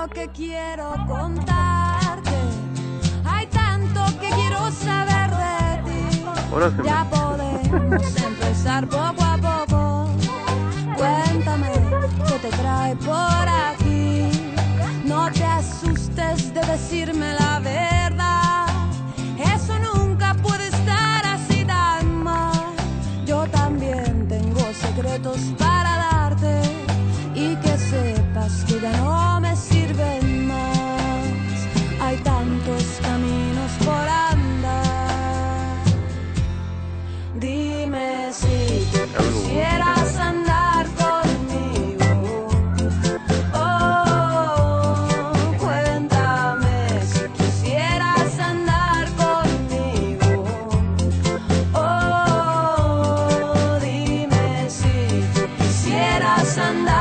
tanto que quiero contarte, hay tanto que quiero saber de ti. Ya podemos empezar poco a poco. Cuéntame qué te trae por aquí. No te asustes de decirme la verdad. Eso nunca puede estar así tan mal. Yo también tengo secretos para darte y que sepas que ya no me sirven más. Hay tantos caminos por andar. Dime si quisieras andar conmigo. Oh, cuéntame si quisieras andar conmigo. Oh, dime si quisieras andar.